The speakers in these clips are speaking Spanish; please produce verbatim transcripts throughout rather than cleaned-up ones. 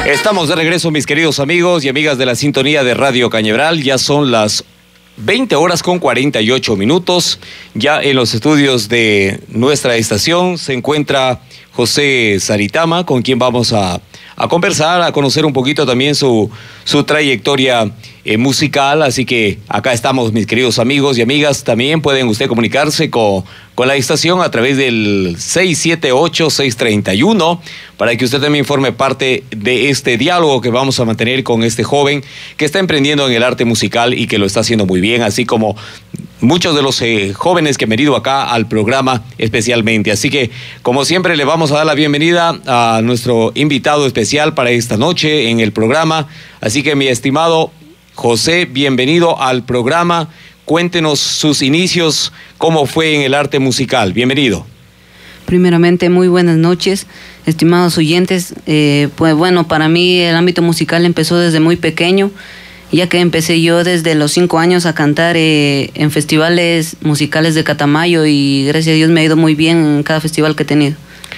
Estamos de regreso, mis queridos amigos y amigas de la sintonía de Radio Cañaveral. Ya son las veinte horas con cuarenta y ocho minutos. Ya en los estudios de nuestra estación se encuentra José Saritama, con quien vamos a, a conversar, a conocer un poquito también su, su trayectoria eh, musical. Así que acá estamos, mis queridos amigos y amigas. También pueden usted comunicarse con, con la estación a través del seis siete ocho, seis tres uno para que usted también forme parte de este diálogo que vamos a mantener con este joven que está emprendiendo en el arte musical y que lo está haciendo muy bien, así como muchos de los eh, jóvenes que han venido acá al programa especialmente. Así que, como siempre, le vamos a dar la bienvenida a nuestro invitado especial para esta noche en el programa. Así que, mi estimado José, bienvenido al programa. Cuéntenos sus inicios, cómo fue en el arte musical. Bienvenido. Primeramente, muy buenas noches, estimados oyentes. Eh, pues bueno, para mí el ámbito musical empezó desde muy pequeño, ya que empecé yo desde los cinco años a cantar eh, en festivales musicales de Catamayo, y gracias a Dios me ha ido muy bien en cada festival que he tenido.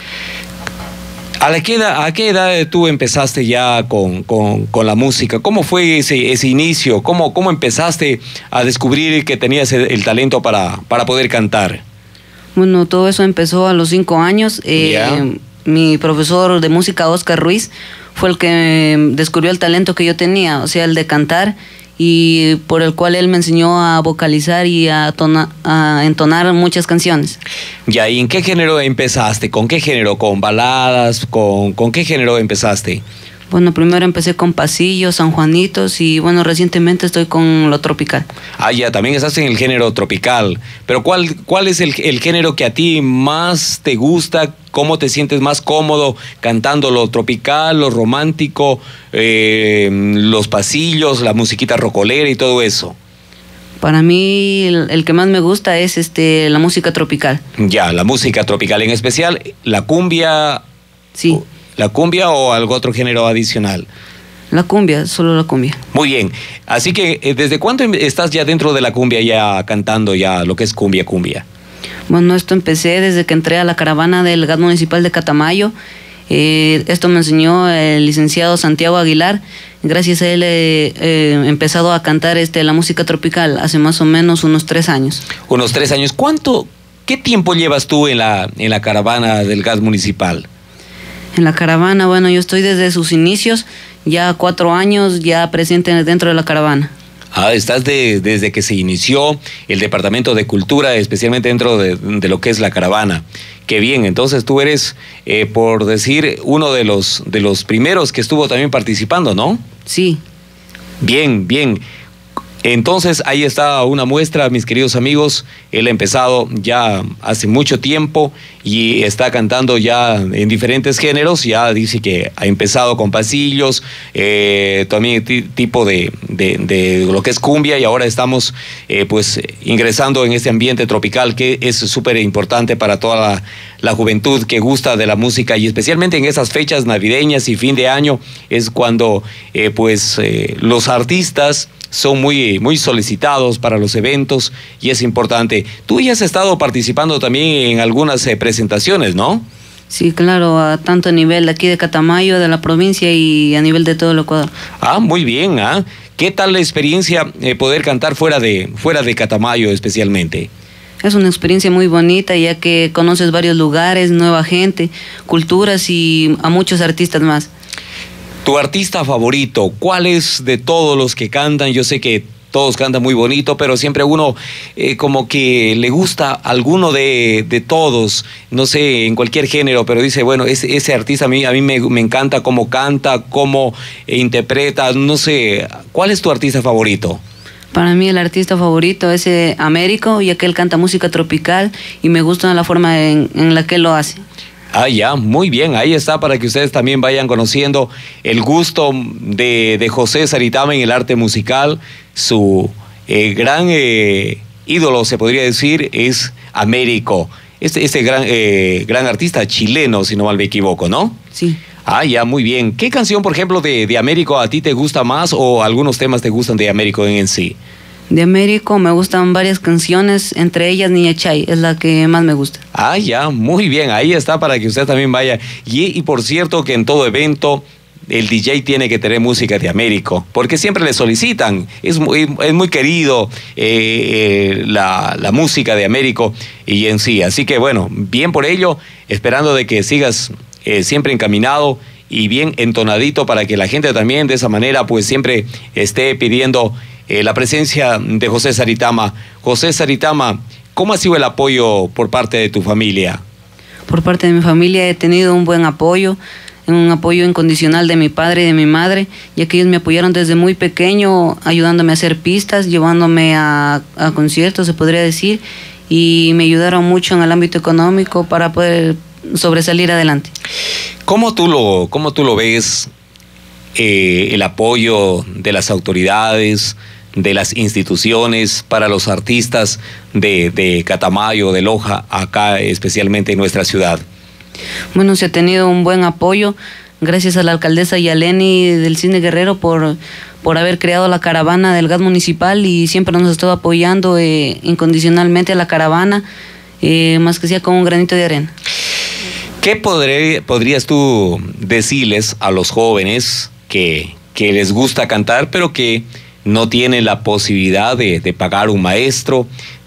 ¿A, la qué, edad, ¿A qué edad tú empezaste ya con, con, con la música? ¿Cómo fue ese, ese inicio? ¿Cómo, ¿Cómo empezaste a descubrir que tenías el, el talento para, para poder cantar? Bueno, todo eso empezó a los cinco años. Eh, yeah. Mi profesor de música, Oscar Ruiz, fue el que descubrió el talento que yo tenía, o sea, el de cantar, y por el cual él me enseñó a vocalizar y a, tona, a entonar muchas canciones. Ya, ¿y en qué género empezaste? ¿Con qué género? ¿Con baladas? ¿Con, con qué género empezaste? Bueno, primero empecé con pasillos, San Juanitos, y bueno, recientemente estoy con lo tropical. Ah, ya, también estás en el género tropical. Pero ¿cuál, cuál es el, el género que a ti más te gusta? ¿Cómo te sientes más cómodo cantando lo tropical, lo romántico, eh, los pasillos, la musiquita rocolera y todo eso? Para mí el, el que más me gusta es este la música tropical. Ya, la música tropical, en especial la cumbia. Sí. ¿La cumbia o algo otro género adicional? La cumbia, solo la cumbia. Muy bien. Así que, ¿desde cuándo estás ya dentro de la cumbia, ya cantando ya lo que es cumbia, cumbia? Bueno, esto empecé desde que entré a la caravana del G A T municipal de Catamayo. Eh, esto me enseñó el licenciado Santiago Aguilar. Gracias a él he eh, empezado a cantar este, la música tropical hace más o menos unos tres años. Unos tres años. ¿Cuánto, qué tiempo llevas tú en la, en la caravana del G A T municipal? En la caravana, bueno, yo estoy desde sus inicios, ya cuatro años ya presente dentro de la caravana. Ah, estás de, desde que se inició el Departamento de Cultura, especialmente dentro de, de lo que es la caravana. Qué bien, entonces tú eres, eh, por decir, uno de los, de los primeros que estuvo también participando, ¿no? Sí. Bien, bien. Entonces, ahí está una muestra, mis queridos amigos. Él ha empezado ya hace mucho tiempo y está cantando ya en diferentes géneros. Ya dice que ha empezado con pasillos, eh, también tipo de, de, de lo que es cumbia, y ahora estamos eh, pues ingresando en este ambiente tropical que es súper importante para toda la, la juventud que gusta de la música, y especialmente en esas fechas navideñas y fin de año es cuando eh, pues eh, los artistas son muy, muy solicitados para los eventos, y es importante. Tú ya has estado participando también en algunas eh, presentaciones, ¿no? Sí, claro, a tanto a nivel de aquí de Catamayo, de la provincia, y a nivel de todo el Ecuador. Ah, muy bien, ¿ah? ¿Qué tal la experiencia eh, poder cantar fuera de, fuera de Catamayo especialmente? Es una experiencia muy bonita, ya que conoces varios lugares, nueva gente, culturas y a muchos artistas más. ¿Tu artista favorito? ¿Cuál es de todos los que cantan? Yo sé que todos cantan muy bonito, pero siempre uno eh, como que le gusta alguno de, de todos, no sé, en cualquier género, pero dice, bueno, ese, ese artista a mí, a mí me, me encanta cómo canta, cómo eh, interpreta, no sé. ¿Cuál es tu artista favorito? Para mí el artista favorito es eh, Américo, ya que él canta música tropical y me gusta la forma en, en la que él lo hace. Ah, ya, muy bien, ahí está, para que ustedes también vayan conociendo el gusto de, de José Saritama en el arte musical. Su eh, gran eh, ídolo, se podría decir, es Américo, este, este gran, eh, gran artista chileno, si no mal me equivoco, ¿no? Sí. Ah, ya, muy bien. ¿Qué canción, por ejemplo, de, de Américo a ti te gusta más, o algunos temas te gustan de Américo en, en sí? De Américo me gustan varias canciones, entre ellas Niña Chay, es la que más me gusta. Ah, ya, muy bien, ahí está para que usted también vaya. Y, y por cierto que en todo evento el D J tiene que tener música de Américo, porque siempre le solicitan, es muy, es muy querido eh, eh, la, la música de Américo y en sí, así que bueno, bien por ello, esperando de que sigas eh, siempre encaminado y bien entonadito para que la gente también de esa manera pues siempre esté pidiendo eh, la presencia de José Saritama. José Saritama, ¿cómo ha sido el apoyo por parte de tu familia? Por parte de mi familia he tenido un buen apoyo, un apoyo incondicional de mi padre y de mi madre, ya que ellos me apoyaron desde muy pequeño, ayudándome a hacer pistas, llevándome a, a conciertos, se podría decir, y me ayudaron mucho en el ámbito económico para poder sobresalir adelante. ¿Cómo tú lo, cómo tú lo ves eh, el apoyo de las autoridades, de las instituciones para los artistas de, de Catamayo, de Loja, acá especialmente en nuestra ciudad? Bueno, se ha tenido un buen apoyo, gracias a la alcaldesa Yaleni del Cisne Guerrero por, por haber creado la caravana del gas municipal y siempre nos ha estado apoyando eh, incondicionalmente a la caravana, eh, más que sea con un granito de arena. ¿Qué podré, podrías tú decirles a los jóvenes que, que les gusta cantar, pero que no tienen la posibilidad de, de pagar un maestro,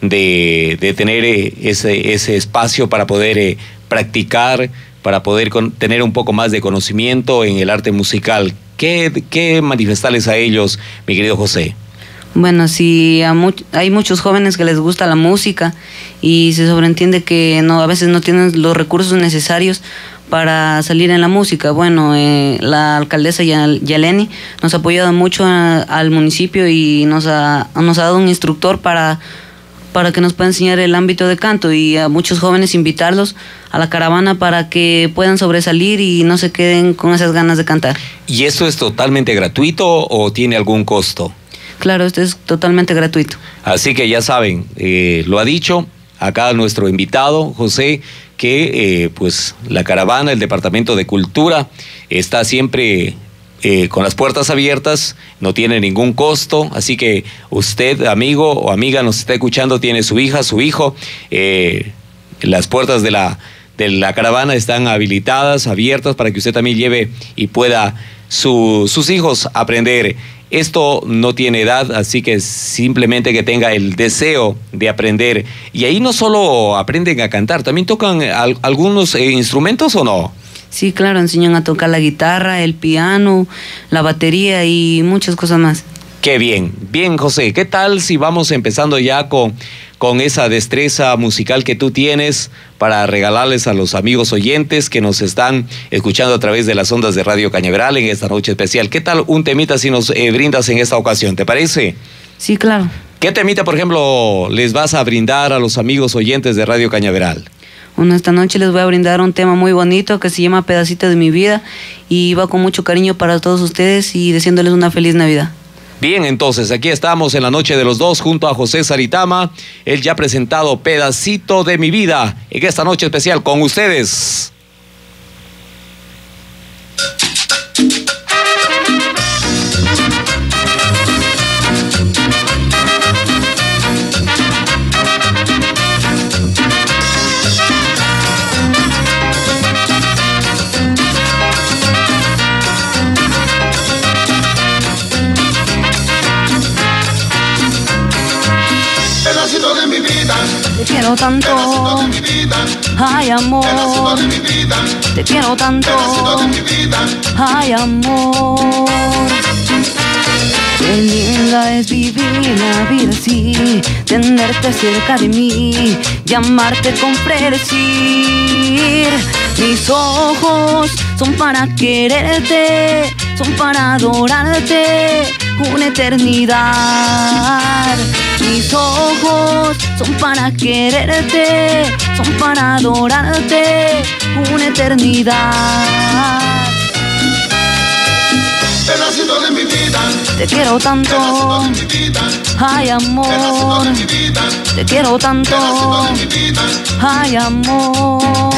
de, de tener eh, ese, ese espacio para poder eh, practicar, para poder con, tener un poco más de conocimiento en el arte musical? ¿Qué, qué manifestarles a ellos, mi querido José? Bueno, sí, a mu hay muchos jóvenes que les gusta la música y se sobreentiende que no, a veces no tienen los recursos necesarios para salir en la música. Bueno, eh, la alcaldesa Yaleni nos ha apoyado mucho a, al municipio y nos ha, nos ha dado un instructor para, para que nos pueda enseñar el ámbito de canto, y a muchos jóvenes invitarlos a la caravana para que puedan sobresalir y no se queden con esas ganas de cantar. ¿Y esto es totalmente gratuito o tiene algún costo? Claro, esto es totalmente gratuito. Así que ya saben, eh, lo ha dicho acá nuestro invitado, José, que eh, pues la caravana, el Departamento de Cultura, está siempre eh, con las puertas abiertas, no tiene ningún costo, así que usted, amigo o amiga, nos está escuchando, tiene su hija, su hijo, eh, las puertas de la, de la caravana están habilitadas, abiertas, para que usted también lleve y pueda su, sus hijos aprender. Esto no tiene edad, así que simplemente que tenga el deseo de aprender. Y ahí no solo aprenden a cantar, ¿también tocan al, algunos eh, instrumentos o no? Sí, claro, enseñan a tocar la guitarra, el piano, la batería y muchas cosas más. Qué bien, bien José, ¿qué tal si vamos empezando ya con, con esa destreza musical que tú tienes para regalarles a los amigos oyentes que nos están escuchando a través de las ondas de Radio Cañaveral en esta noche especial? ¿Qué tal un temita si nos eh, brindas en esta ocasión? ¿Te parece? Sí, claro. ¿Qué temita, por ejemplo, les vas a brindar a los amigos oyentes de Radio Cañaveral? Bueno, esta noche les voy a brindar un tema muy bonito que se llama Pedacito de mi vida y va con mucho cariño para todos ustedes y deseándoles una feliz Navidad. Bien, entonces, aquí estamos en la noche de los dos junto a José Saritama, él ya ha presentado Pedacito de mi vida en esta noche especial con ustedes. Te quiero tanto, ay amor, te quiero tanto, ay amor. Qué linda es vivir la vida así, tenerte cerca de mí, llamarte con predecir. Mis ojos son para quererte, son para adorarte, una eternidad. Mis ojos son para quererte, son para adorarte, una eternidad. Pedacito de mi vida, te quiero tanto, ay amor, te quiero tanto, ay amor.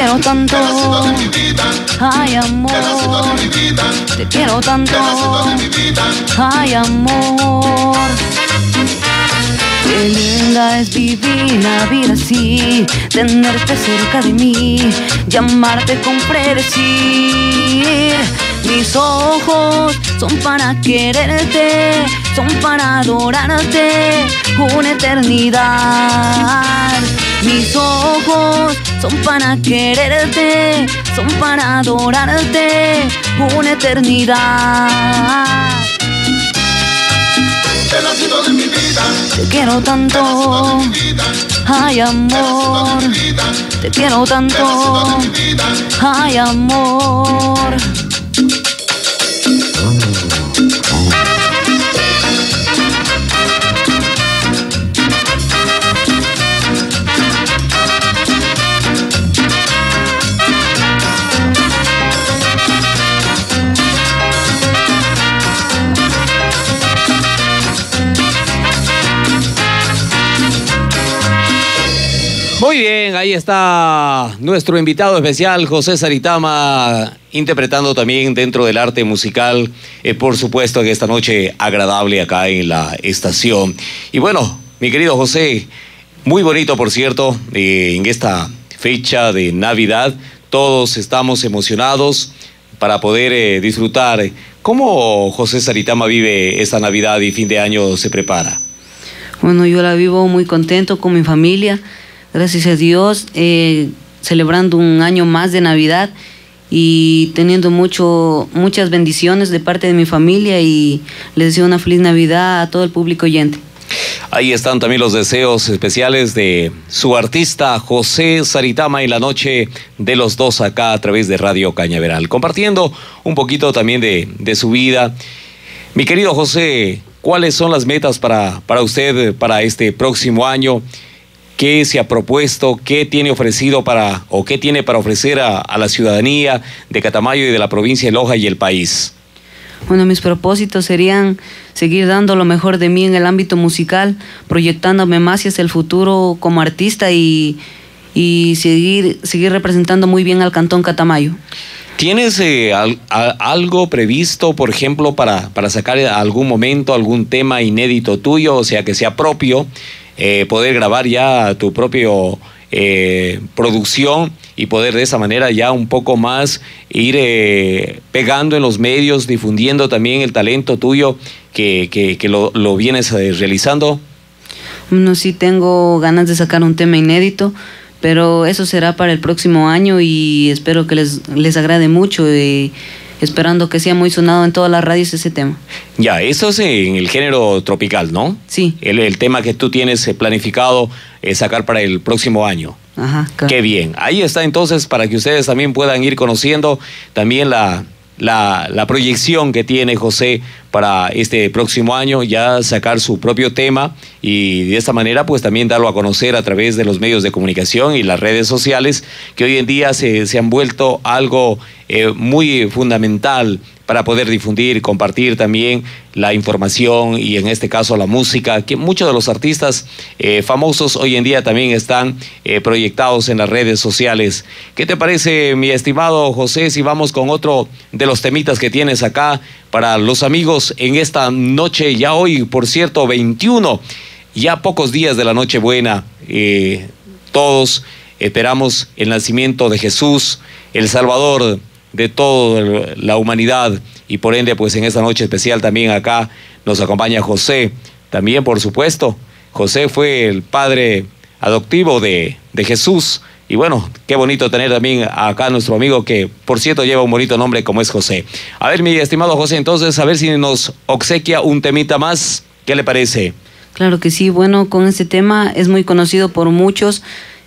quiero tanto, pedacito de mi vida, ay amor, pedacito de mi vida, te quiero tanto, pedacito de mi vida. ay amor. Qué linda es vivir la vida así, tenerte cerca de mí, llamarte con predecir. Mis ojos son para quererte, son para adorarte una eternidad. Mis ojos son para quererte, son para adorarte una eternidad. Pedacito de mi vida, te quiero tanto, ay amor, te quiero tanto, ay amor. Muy bien, ahí está nuestro invitado especial, José Saritama, interpretando también dentro del arte musical, eh, por supuesto, en esta noche agradable acá en la estación. Y bueno, mi querido José, muy bonito, por cierto, eh, en esta fecha de Navidad, todos estamos emocionados para poder eh, disfrutar. ¿Cómo José Saritama vive esta Navidad y fin de año se prepara? Bueno, yo la vivo muy contento con mi familia. Gracias a Dios, eh, celebrando un año más de Navidad y teniendo mucho, muchas bendiciones de parte de mi familia, y les deseo una feliz Navidad a todo el público oyente. Ahí están también los deseos especiales de su artista José Saritama en la noche de los dos acá a través de Radio Cañaveral, compartiendo un poquito también de, de su vida. Mi querido José, ¿cuáles son las metas para, para usted para este próximo año? ¿Qué se ha propuesto? ¿Qué tiene ofrecido para, o qué tiene para ofrecer a, a la ciudadanía de Catamayo y de la provincia de Loja y el país? Bueno, mis propósitos serían seguir dando lo mejor de mí en el ámbito musical, proyectándome más hacia el futuro como artista y, y seguir, seguir representando muy bien al Cantón Catamayo. ¿Tienes eh, al, a, algo previsto, por ejemplo, para, para sacar algún momento, algún tema inédito tuyo, o sea, que sea propio? Eh, poder grabar ya tu propio eh, producción y poder de esa manera ya un poco más ir eh, pegando en los medios, difundiendo también el talento tuyo que, que, que lo, lo vienes eh, realizando. Bueno, sí tengo ganas de sacar un tema inédito, pero eso será para el próximo año y espero que les, les agrade mucho, y esperando que sea muy sonado en todas las radios ese tema. Ya, eso es en el género tropical, ¿no? Sí. El, el tema que tú tienes planificado eh, sacar para el próximo año. Ajá, claro. Qué bien. Ahí está entonces para que ustedes también puedan ir conociendo también la, la, la proyección que tiene José para este próximo año, ya sacar su propio tema y de esta manera pues también darlo a conocer a través de los medios de comunicación y las redes sociales, que hoy en día se, se han vuelto algo eh, muy fundamental para poder difundir, compartir también la información y en este caso la música, que muchos de los artistas eh, famosos hoy en día también están eh, proyectados en las redes sociales. ¿Qué te parece, mi estimado José, si vamos con otro de los temitas que tienes acá para los amigos en esta noche, ya hoy, por cierto, veintiuno, ya pocos días de la Nochebuena, eh, todos esperamos el nacimiento de Jesús, el Salvador de toda la humanidad, y por ende pues en esta noche especial también acá nos acompaña José, también por supuesto. José fue el padre adoptivo de, de Jesús, y bueno, qué bonito tener también acá a nuestro amigo que por cierto lleva un bonito nombre como es José. A ver, mi estimado José, entonces a ver si nos obsequia un temita más, ¿qué le parece? Claro que sí, bueno, con este tema es muy conocido por muchos.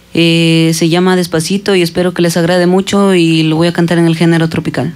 Eh, se llama Despacito y espero que les agrade mucho, y lo voy a cantar en el género tropical.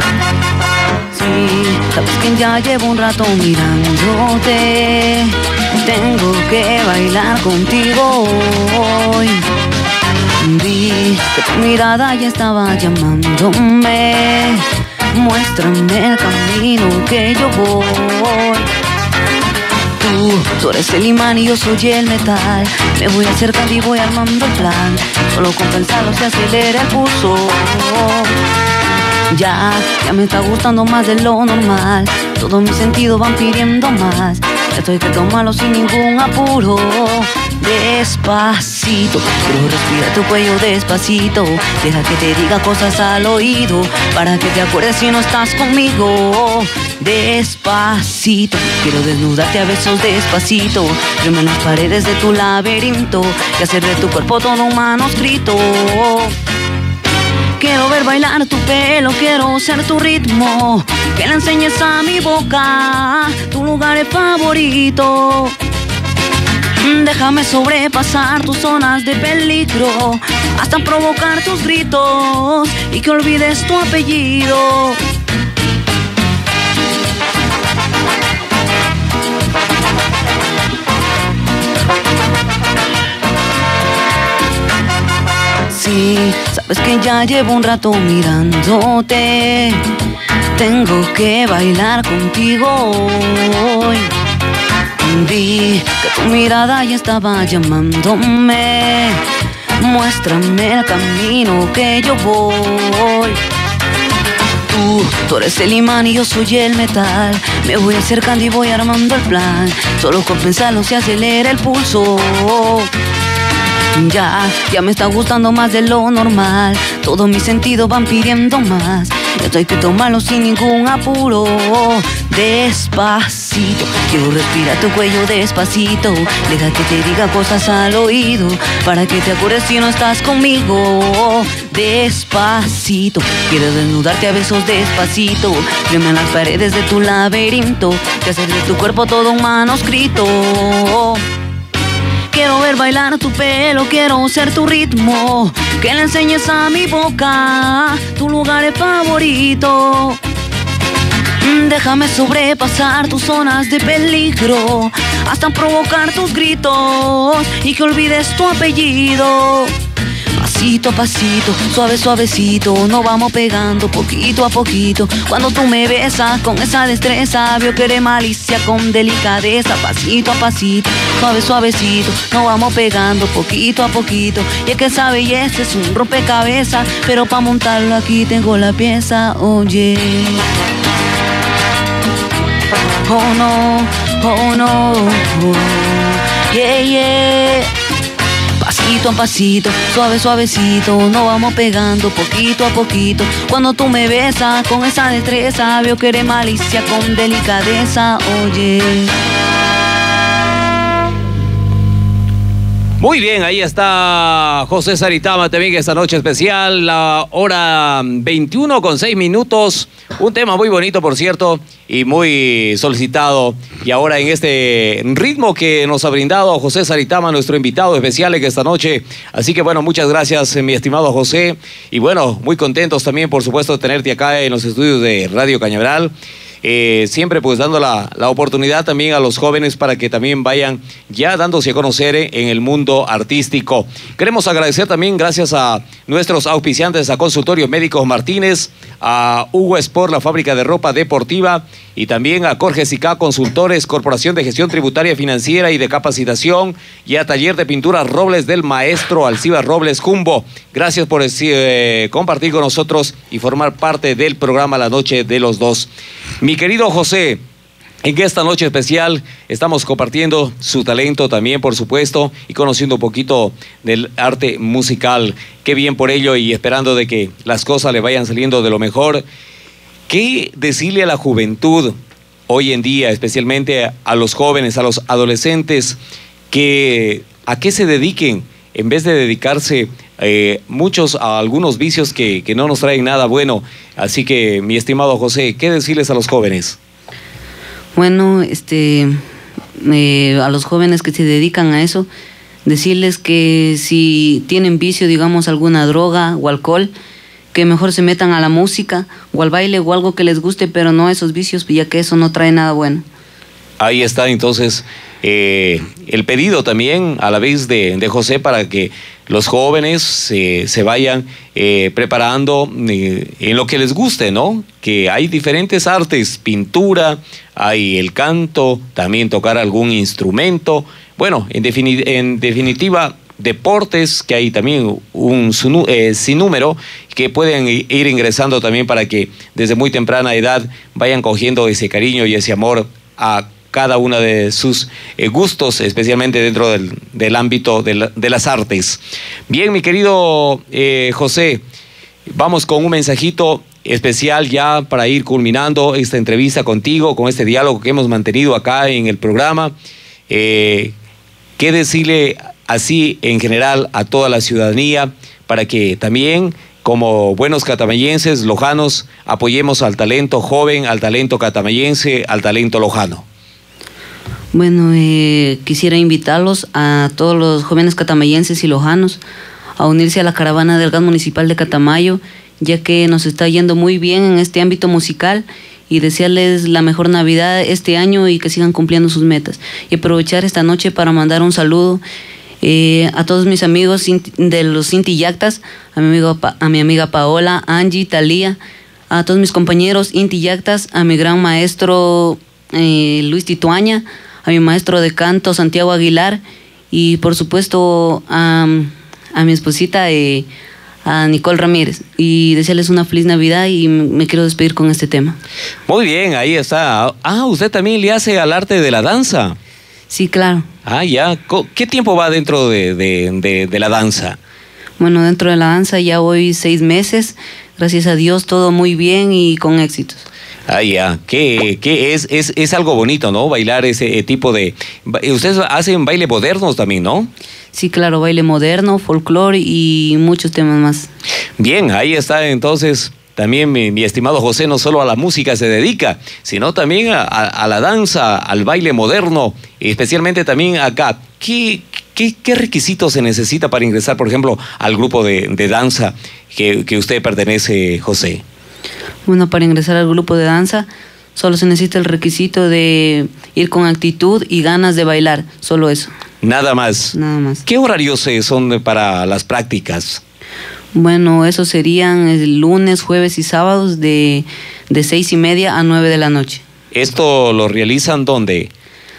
Sí, sabes que ya llevo un rato mirándote. tengo que bailar contigo hoy. Vi que tu mirada ya estaba llamándome. Muéstrame el camino que yo voy. Tú, tú eres el imán y yo soy el metal. Me voy acercando y voy armando el plan. Solo con pensarlo se acelera el pulso. Ya, ya me está gustando más de lo normal. Todos mis sentidos van pidiendo más. Esto hay que tomarlo sin ningún apuro. Despacito, quiero respirar tu cuello despacito. Deja que te diga cosas al oído, para que te acuerdes si no estás conmigo. Despacito, quiero desnudarte a besos despacito. Firme en las paredes de tu laberinto y hacer de tu cuerpo todo un manuscrito. Quiero ver bailar tu pelo, quiero ser tu ritmo. Que le enseñes a mi boca tu lugar favorito. Déjame sobrepasar tus zonas de peligro, hasta provocar tus gritos y que olvides tu apellido. Sí, sabes que ya llevo un rato mirándote. Tengo que bailar contigo hoy. Vi que tu mirada ya estaba llamándome. Muéstrame el camino que yo voy. Tú, tú eres el imán y yo soy el metal. Me voy acercando y voy armando el plan. Solo con pensarlo se acelera el pulso. Ya, ya me está gustando más de lo normal. Todos mis sentidos van pidiendo más. Esto hay que tomarlo sin ningún apuro. Despacito, quiero respirar tu cuello despacito. Deja que te diga cosas al oído, para que te acuerdes si no estás conmigo. Despacito, quiero desnudarte a besos despacito. Firme en las paredes de tu laberinto, que hacer de tu cuerpo todo un manuscrito. Quiero ver bailar tu pelo, quiero ser tu ritmo. Que le enseñes a mi boca tu lugar favorito. Déjame sobrepasar tus zonas de peligro, hasta provocar tus gritos y que olvides tu apellido. Pasito a pasito, suave suavecito, nos vamos pegando poquito a poquito. Cuando tú me besas con esa destreza, veo que eres malicia con delicadeza. Pasito a pasito, suave suavecito, nos vamos pegando poquito a poquito. Y es que esa belleza es un rompecabezas, pero para montarlo aquí tengo la pieza. Oye, oh no, oh no, oh, yeah, yeah. Pasito a pasito, suave suavecito, nos vamos pegando poquito a poquito. Cuando tú me besas con esa destreza, veo que eres malicia con delicadeza. Oye. Muy bien, ahí está José Saritama también esta noche especial, la hora veintiuno con seis minutos. Un tema muy bonito, por cierto, y muy solicitado. Y ahora en este ritmo que nos ha brindado José Saritama, nuestro invitado especial en esta noche. Así que bueno, muchas gracias, mi estimado José. Y bueno, muy contentos también, por supuesto, de tenerte acá en los estudios de Radio Cañaveral. Eh, siempre pues dando la, la oportunidad también a los jóvenes para que también vayan ya dándose a conocer en el mundo artístico. Queremos agradecer también, gracias a nuestros auspiciantes, a Consultorio Médicos Martínez, a Hugo Sport, la fábrica de ropa deportiva, y también a Corges y K Consultores, Corporación de Gestión Tributaria Financiera y de Capacitación, y a Taller de Pintura Robles del maestro Alcibar Robles Jumbo. Gracias por eh, compartir con nosotros y formar parte del programa La Noche de los Dos. Mi querido José, en esta noche especial estamos compartiendo su talento también, por supuesto, y conociendo un poquito del arte musical. Qué bien por ello, y esperando de que las cosas le vayan saliendo de lo mejor. ¿Qué decirle a la juventud hoy en día, especialmente a los jóvenes, a los adolescentes, que a qué se dediquen en vez de dedicarse eh, muchos a algunos vicios que, que no nos traen nada bueno? Así que, mi estimado José, ¿qué decirles a los jóvenes? Bueno, este, eh, a los jóvenes que se dedican a eso, decirles que si tienen vicio, digamos, alguna droga o alcohol, que mejor se metan a la música o al baile o algo que les guste, pero no a esos vicios, ya que eso no trae nada bueno. Ahí está entonces eh, el pedido también a la vez de, de José para que los jóvenes eh, se vayan eh, preparando eh, en lo que les guste, ¿no? Que hay diferentes artes, pintura, hay el canto, también tocar algún instrumento. Bueno, en, defini- en definitiva, deportes, que hay también un eh, sinnúmero que pueden ir ingresando también para que desde muy temprana edad vayan cogiendo ese cariño y ese amor a cada uno de sus eh, gustos, especialmente dentro del, del ámbito de, la, de las artes. Bien, mi querido eh, José, vamos con un mensajito especial ya para ir culminando esta entrevista contigo, con este diálogo que hemos mantenido acá en el programa. Eh, ¿Qué decirle así en general a toda la ciudadanía para que también, como buenos catamayenses, lojanos, apoyemos al talento joven, al talento catamayense, al talento lojano? Bueno, eh, quisiera invitarlos a todos los jóvenes catamayenses y lojanos a unirse a la caravana del gas municipal de Catamayo, ya que nos está yendo muy bien en este ámbito musical, y desearles la mejor Navidad este año y que sigan cumpliendo sus metas. Y aprovechar esta noche para mandar un saludo eh, a todos mis amigos de los Inti Yactas, a mi, amigo, a mi amiga Paola, Angie, Talía, a todos mis compañeros Inti Yactas, a mi gran maestro eh, Luis Tituaña, a mi maestro de canto Santiago Aguilar, y por supuesto a, a mi esposita eh, a Nicole Ramírez, y desearles una feliz Navidad, y me quiero despedir con este tema. Muy bien, ahí está. Ah, usted también le hace al arte de la danza. Sí, claro. Ah, ya. ¿Qué tiempo va dentro de, de, de, de la danza? Bueno, dentro de la danza ya voy seis meses, gracias a Dios, todo muy bien y con éxitos. Ah, ya, que, que es, es, es algo bonito, ¿no? Bailar ese tipo de... Ustedes hacen baile modernos también, ¿no? Sí, claro, baile moderno, folclore y muchos temas más. Bien, ahí está entonces también mi, mi estimado José, no solo a la música se dedica, sino también a, a la danza, al baile moderno, especialmente también acá. ¿Qué, qué, qué requisitos se necesita para ingresar, por ejemplo, al grupo de, de danza que, que usted pertenece, José? Bueno, para ingresar al grupo de danza solo se necesita el requisito de ir con actitud y ganas de bailar, solo eso. Nada más. Nada más. ¿Qué horarios son para las prácticas? Bueno, eso serían el lunes, jueves y sábados de, de seis y media a nueve de la noche. ¿Esto lo realizan dónde?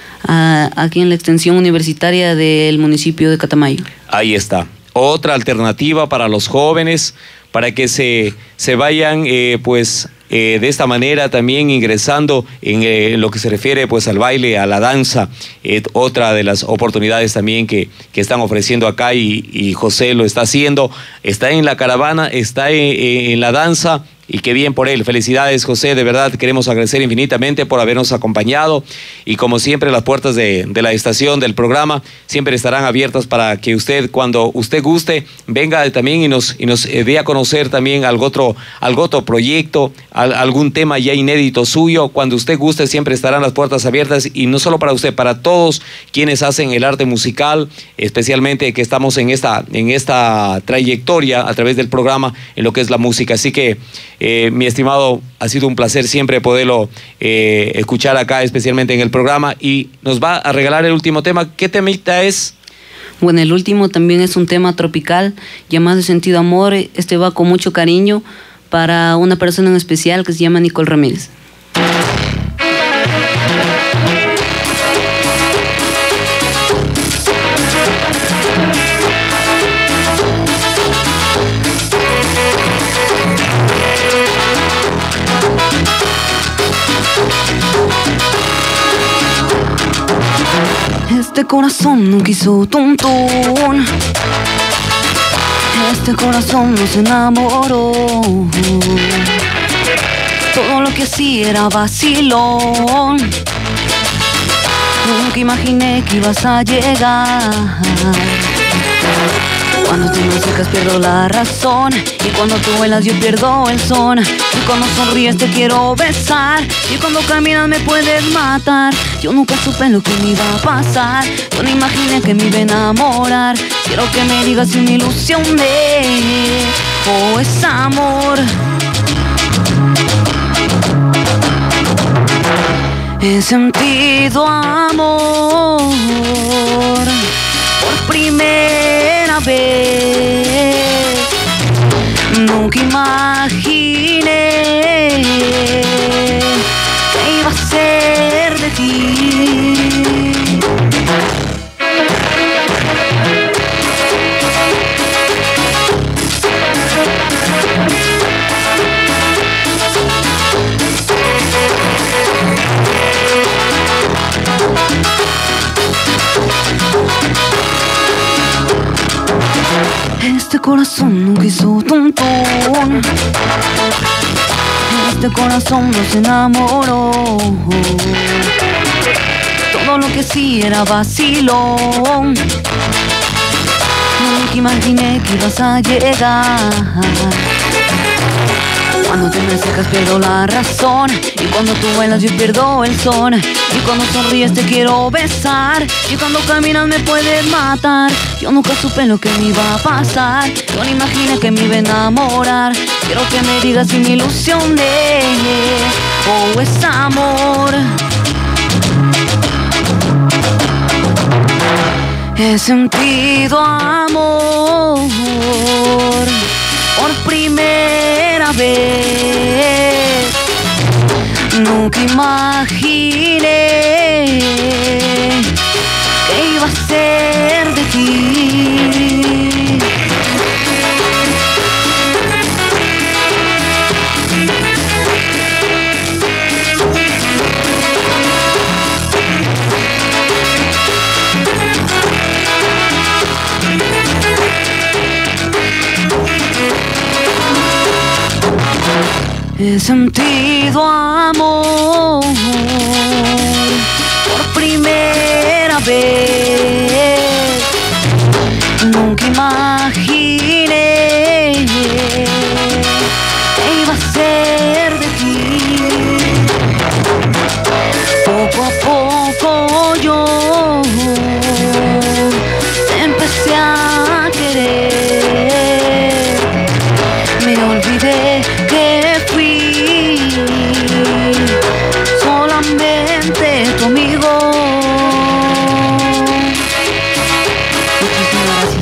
Ah, aquí en la extensión universitaria del municipio de Catamayo. Ahí está. Otra alternativa para los jóvenes, para que se, se vayan eh, pues eh, de esta manera también ingresando en eh, lo que se refiere pues al baile, a la danza. Eh, otra de las oportunidades también que, que están ofreciendo acá, y, y José lo está haciendo, está en la caravana, está en, en la danza. Y qué bien por él. Felicidades, José, de verdad queremos agradecer infinitamente por habernos acompañado, y como siempre las puertas de, de la estación, del programa, siempre estarán abiertas para que usted, cuando usted guste, venga también y nos, y nos eh, dé a conocer también algo otro, algo otro proyecto, al, algún tema ya inédito suyo. Cuando usted guste, siempre estarán las puertas abiertas, y no solo para usted, para todos quienes hacen el arte musical, especialmente que estamos en esta, en esta trayectoria a través del programa en lo que es la música. Así que Eh, mi estimado, ha sido un placer siempre poderlo eh, escuchar acá, especialmente en el programa, y nos va a regalar el último tema. ¿Qué temita es? Bueno, el último también es un tema tropical llamado Sentido Amor. Este va con mucho cariño para una persona en especial que se llama Nicole Ramírez. Este corazón no quiso tontón, este corazón no se enamoró, todo lo que hacía era vacilón, nunca imaginé que ibas a llegar. Cuando tú me acercas pierdo la razón, y cuando tú bailas yo pierdo el son, y cuando sonríes te quiero besar, y cuando caminas me puedes matar. Yo nunca supe lo que me iba a pasar, yo no imaginé que me iba a enamorar. Quiero que me digas si una ilusión de o es amor. He sentido amor por primera vez. Nunca imaginé que iba a ser de ti. Este corazón nunca hizo tontón. Este corazón no se enamoró. Todo lo que sí era vacilón. Nunca imaginé que ibas a llegar. Cuando te me acercas pierdo la razón. Y cuando tú bailas yo pierdo el son. Y cuando sonríes te quiero besar. Y cuando caminas me puedes matar. Yo nunca supe lo que me iba a pasar. Yo no imaginé que me iba a enamorar. Quiero que me digas si me ilusioné o es amor. He sentido amor por primera vez. Nunca imaginé que iba a ser de ti. He sentido amor por primera vez. Nunca imaginé que iba a ser de ti. Poco a poco yo te empecé a querer. Me olvidé que fui solamente tu amigo. Muchísimas gracias.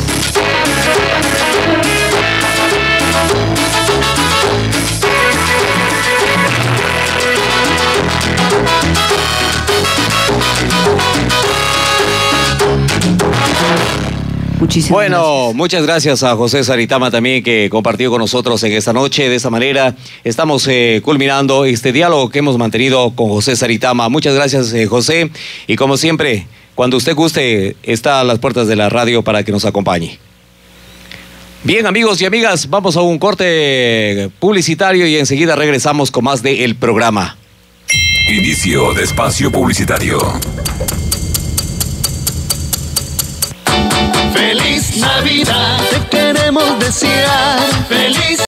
Muchísimas bueno, gracias. muchas gracias a José Saritama también, que compartió con nosotros en esta noche. De esta manera estamos eh, culminando este diálogo que hemos mantenido con José Saritama. Muchas gracias, eh, José. Y como siempre, cuando usted guste, está a las puertas de la radio para que nos acompañe. Bien, amigos y amigas, vamos a un corte publicitario y enseguida regresamos con más de El Programa. Inicio de espacio publicitario. Feliz Navidad, te queremos desear. Feliz